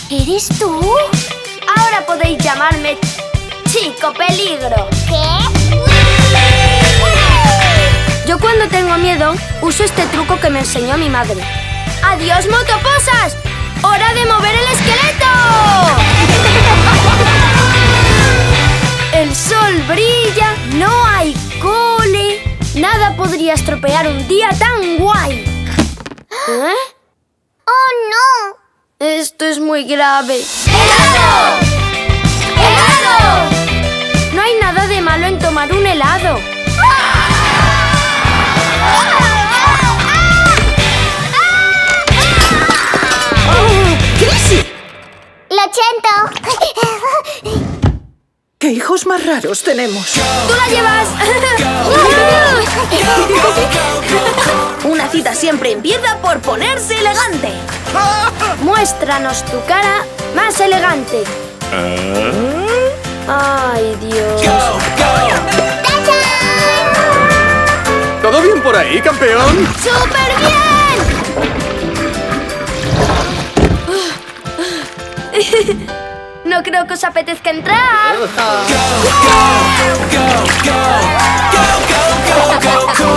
¿Eres tú? Ahora podéis llamarme Chico Peligro. ¿Qué? Yo cuando tengo miedo uso este truco que me enseñó mi madre. ¡Adiós, motoposas! ¡Hora de mover el esqueleto! El sol brilla, no hay cole. Nada podría estropear un día tan guay. ¿Eh? ¡Oh, no! Esto es muy grave. ¡Helado! ¡Helado! No hay nada de malo en tomar un helado. ¡Chrissy! ¡Lo siento! ¡Qué hijos más raros tenemos! ¡Tú la llevas! Una cita siempre empieza por ponerse elegante. Muéstranos tu cara más elegante. ¡Ay, Dios! ¿Todo bien por ahí, campeón? ¡Súper bien! No creo que os apetezca entrar. Go, go, go, go, go, go, go, go, go.